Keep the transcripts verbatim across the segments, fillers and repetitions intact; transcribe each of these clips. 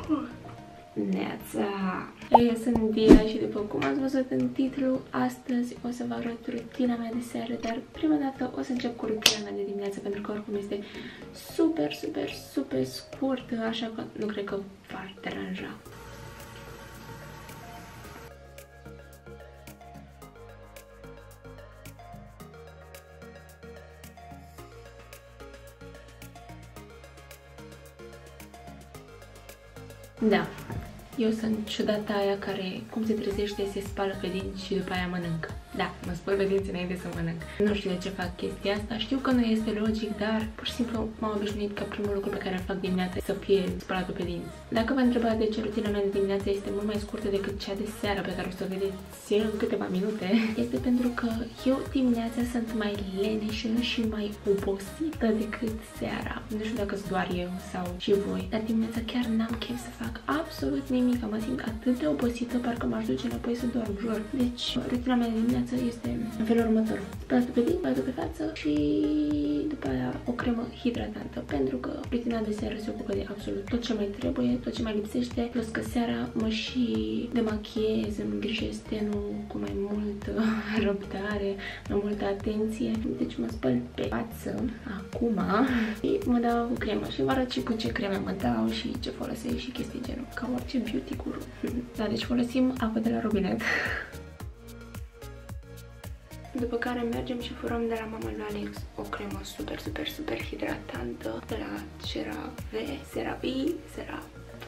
Neața! Eu sunt Dia și după cum ați văzut în titlu, astăzi o să vă arăt rutina mea de seară, dar prima dată o să încep cu rutina mea de dimineață, pentru că oricum este super, super, super scurtă, așa că nu cred că v-ar deranja. Da, eu sunt ciudata aia care, cum se trezește, se spală pe dinți și după aia mănâncă. Da, mă spăl pe dinți înainte să mănânc. Nu știu de ce fac chestia asta, știu că nu este logic, dar pur și simplu m-am obișnuit ca primul lucru pe care îl fac dimineața să fie spălatul pe dinți. Dacă vă întrebați de ce rutina mea de dimineața este mult mai scurtă decât cea de seară pe care o să o vedeți în câteva minute, este pentru că eu dimineața sunt mai leneșă și mai obosită decât seara. Nu știu dacă sunt doar eu sau și voi, dar dimineața chiar n-am chef să fac absolut nimic. Mă simt atât de obosită, parcă m-aș duce înapoi să dorm, jur. Deci, rutina mea de dimineață este în felul următor: spălatul pe dinți, spălatul pe față și după aia o cremă hidratantă, pentru că rutina de seară se ocupă de absolut tot ce mai trebuie, tot ce mai lipsește, plus că seara mă și demachiez, îmi îngrijesc tenul cu mai multă răbdare, mai multă atenție. Deci mă spăl pe față acum și mă dau cu cremă și vă arăt și cu ce creme mă dau și ce folosesc și chestii genul, ca orice beauty guru. Da, deci folosim apă de la robinet. După care mergem și furăm de la Mama lui Alex o cremă super, super, super hidratantă de la CeraVe, CeraVe, Cera.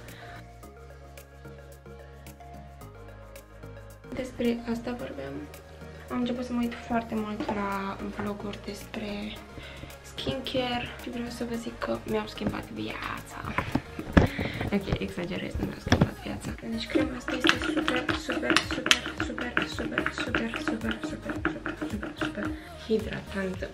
Despre asta vorbeam. Am început să mă uit foarte mult la vloguri despre skincare și vreau să vă zic că mi-au schimbat viața. Ok, exagerez, nu mi-au schimbat viața. Deci crema asta este super, super, super, super, super, super, super, super, super, super, super hidratantă.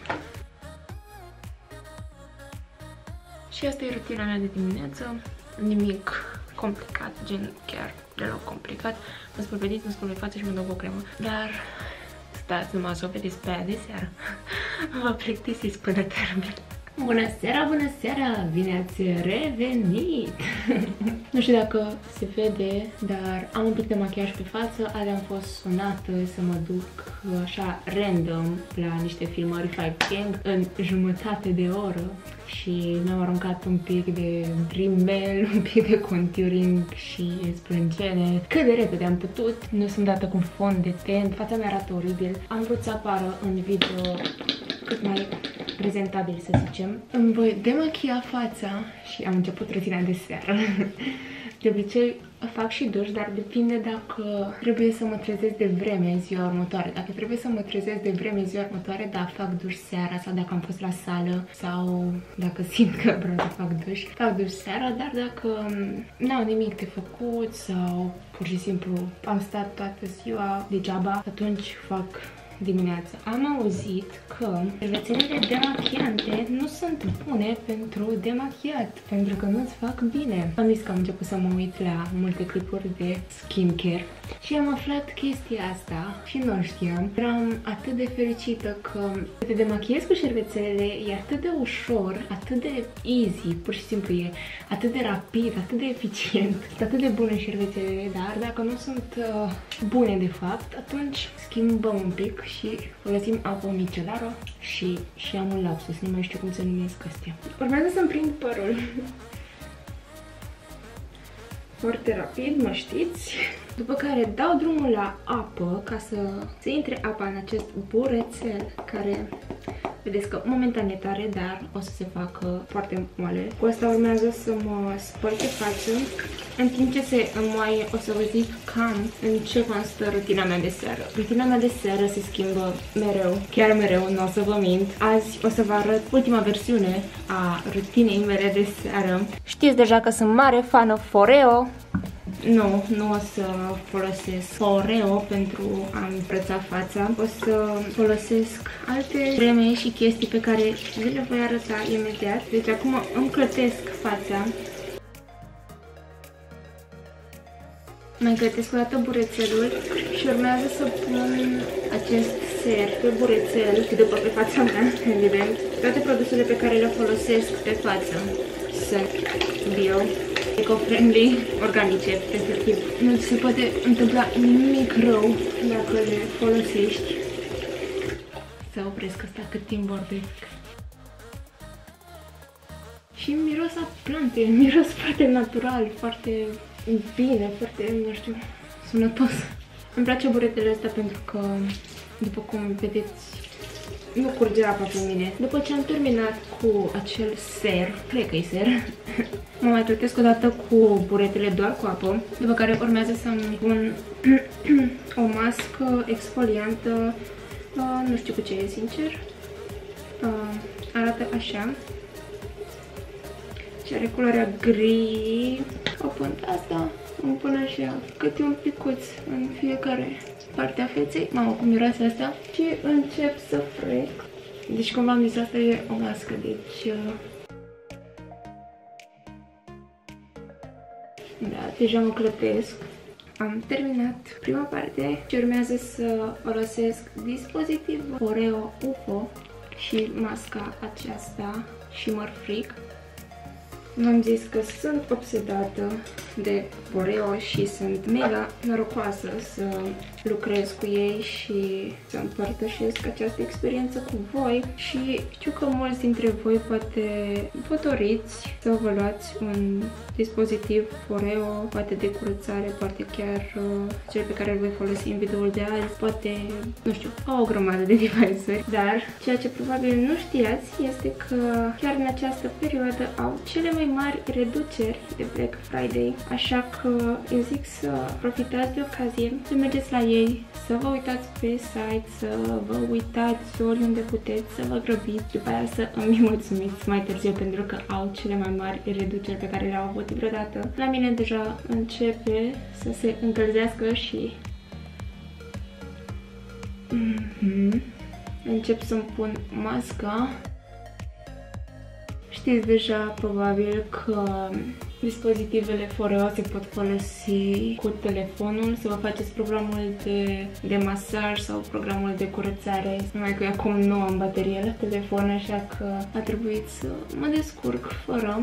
Și asta e rutina mea de dimineață. Nimic complicat, gen chiar deloc complicat. Mă spăl pe dinți, mă spăl pe față și mă dau cu o cremă. Dar stați numai să o vedeți pe aia de seară. Vă plictisiți până termin. Bună seara, bună seara! Bine ați revenit! Nu știu dacă se vede, dar am un pic de machiaj pe față. Azi am fost sunată să mă duc așa random la niște filmări five gang în jumătate de oră și mi-am aruncat un pic de rimel, un pic de contouring și sprâncene cât de repede am putut. Nu sunt dată cu fond de ten, fața mea arată oribil. Am vrut să apară în video cât mai prezentabil, să zicem. Îmi voi demachia fața și am început rutina de seară. De obicei fac și duș, dar depinde dacă trebuie să mă trezesc de vreme ziua următoare. Dacă trebuie să mă trezesc de vreme ziua următoare, da, fac duș seara, sau dacă am fost la sală sau dacă simt că vreau să fac duș, fac duș seara, dar dacă n-au nimic de făcut sau pur și simplu am stat toată ziua degeaba, atunci fac dimineața. Am auzit că șervețelele demachiante nu sunt bune pentru demachiat, pentru că nu-ți fac bine. Am zis că am început să mă uit la multe clipuri de skincare și am aflat chestia asta și nu știam. Eram atât de fericită că te demachiezi cu șervețelele, e atât de ușor, atât de easy, pur și simplu e atât de rapid, atât de eficient, atât de bune șervețelele, dar dacă nu sunt uh, bune de fapt, atunci schimbăm un pic și folosim apă micelară și, și am un lapsus, nu mai știu cum se numesc astea. Urmează să-mi prind părul. Foarte rapid, mă știți. După care dau drumul la apă ca să se intre apa în acest burețel care, vedeți că momentan e tare, dar o să se facă foarte moale. Cu asta urmează să mă spăl pe față. În timp ce se înmoaie, o să vă zic cam în ce constă rutina mea de seară. Rutina mea de seară se schimbă mereu, chiar mereu, nu o să vă mint. Azi o să vă arăt ultima versiune a rutinei mele de seară. Știți deja că sunt mare fană Foreo. Nu, nu o să folosesc Foreo pentru a-mi îmbrăța fața. O să folosesc alte creme și chestii pe care vi le voi arăta imediat. Deci acum îmi clătesc fața. Mai clătesc o dată burețelul și urmează să pun acest ser pe burețel și după pe fața mea, evident. Toate produsele pe care le folosesc pe față sunt bio, eco-friendly, organice, efectiv. Nu ți se poate întâmpla nimic rău dacă le folosești. Să opresc asta cât timp vorbesc. Și miros a plante, miros foarte natural, foarte bine, foarte, nu știu, sănătos. Îmi place buretele astea pentru că, după cum vedeți, nu curge apa pe mine. După ce am terminat cu acel ser, cred că e ser, mă mai plătesc o dată cu buretele doar cu apă, după care urmează să-mi pun o mască exfoliantă, uh, nu știu cu ce e, sincer. Uh, arată așa. Și are culoarea gri. O pun asta, îmi pun așa, câte un picuț în fiecare parte a feței. Mamă, cum miroase asta. Și încep să frec. Deci, cum v-am zis, asta e o mască, deci... Uh... Da, deja mă clătesc. Am terminat prima parte și urmează să folosesc dispozitivul Foreo U F O și masca aceasta Shimmer Freak. V-am zis că sunt obsedată de Foreo și sunt mega norocoasă să lucrez cu ei și să împărtășesc această experiență cu voi. Și știu că mulți dintre voi poate vă doriți să vă luați un dispozitiv Foreo, poate de curățare, poate chiar uh, cel pe care îl voi folosi în videoul de azi, poate, nu știu, au o grămadă de device-uri. Dar ceea ce probabil nu știați este că chiar în această perioadă au cele mai mari reduceri de Black Friday, așa că eu zic să profitați de ocazie, să mergeți la ei, să vă uitați pe site, să vă uitați oriunde puteți, să vă grăbiți, după aia să îmi mulțumiți mai târziu pentru că au cele mai mari reduceri pe care le-au avut vreodată. La mine deja începe să se încălzească și mm-hmm. încep să-mi pun masca. Știți deja probabil că dispozitivele Foreo se pot folosi cu telefonul, să vă faceți programul de, de masaj sau programul de curățare. Numai că eu acum nu am baterie la telefon, așa că a trebuit să mă descurc fără.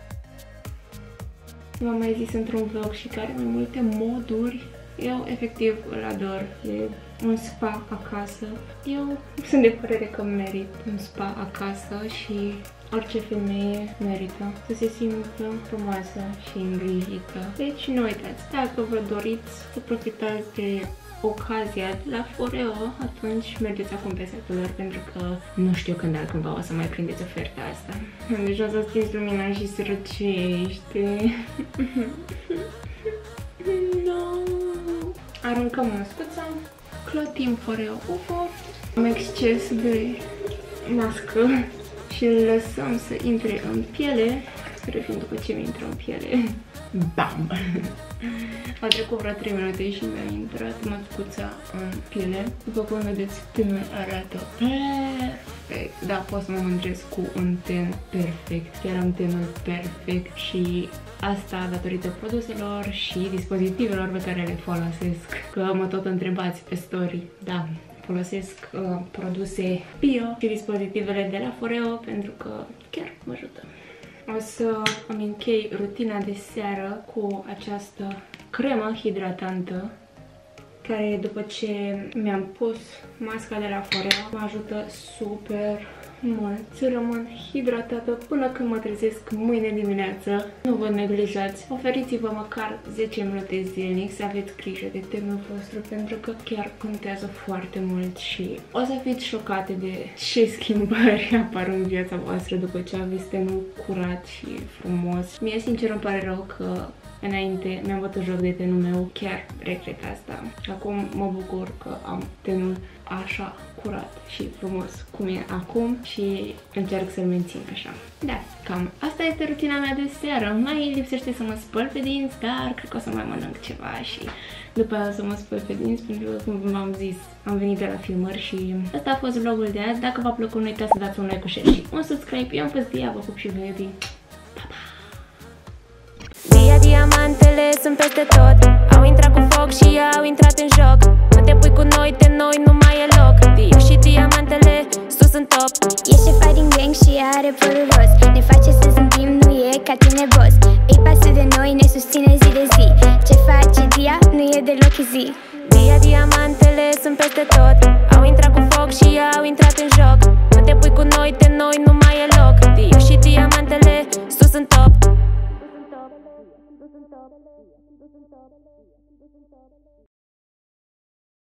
V-am mai zis într-un vlog și care mai multe moduri. Eu efectiv îl ador. E un spa acasă. Eu sunt de părere că merit un spa acasă și orice femeie merită să se simtă frumoasă și îngrijită. Deci nu uitați, dacă vă doriți să profitați de ocazia de la Foreo, atunci mergeți acum pe site-ul lor, pentru că nu știu când altcândva o să mai prindeți oferta asta. Deja s-a stins lumina și se răcește. No. Aruncăm măscuța, clătim Foreo U F O, am exces de mască și îl lăsăm să intre în piele, revin după ce mi intră în piele. Bam! A trecut vreo trei minute și mi-a intrat măscuța în piele. După cum vedeți, tenul arată perfect. Da, pot să mă mândresc cu un ten perfect. Chiar am tenul perfect și asta datorită produselor și dispozitivelor pe care le folosesc. Că mă tot întrebați pe story. Da, folosesc uh, produse bio și dispozitivele de la Foreo pentru că chiar mă ajută. O să îmi închei rutina de seară cu această cremă hidratantă care, după ce mi-am pus masca de la Foreo, mă ajută super mult să rămân hidratată până când mă trezesc mâine dimineață. Nu vă neglijați, oferiți-vă măcar zece minute zilnic să aveți grijă de tenul vostru, pentru că chiar contează foarte mult și o să fiți șocate de ce schimbări apar în viața voastră după ce aveți tenul curat și frumos. Mie sincer îmi pare rău că înainte mi-am bătut joc de tenul meu, chiar regret asta. Acum mă bucur că am tenul așa curat și frumos cum e acum și încerc să-l mențin așa. Da, cam asta este rutina mea de seară. Mai lipsește să mă spăl pe dinți, dar cred că o să mai mănânc ceva și după aia o să mă spăl pe dinți, pentru că, cum v-am zis, am venit de la filmări și asta a fost vlogul de azi. Dacă v-a plăcut, nu uitați să dați un like, share și un subscribe. Eu am fost Dia, vă pup și vă iubim. Pa, pa! Dia, diamantele sunt peste tot. Au intrat cu foc și au intrat în joc. Nu te pui cu noi, de noi nu mai e loc. Dia și diamantele sus în top. E șefa din gang și are părul roz. Ne face să zâmbim, nu e ca ca tine boss. Îi pasă de noi, ne susține zi de zi. Ce face Dia nu e deloc zi. Dia, diamantele sunt peste tot. Au intrat cu foc și au intrat în joc. Nu te pui cu noi, de noi nu mai e loc. Dio și diamantele sus în top.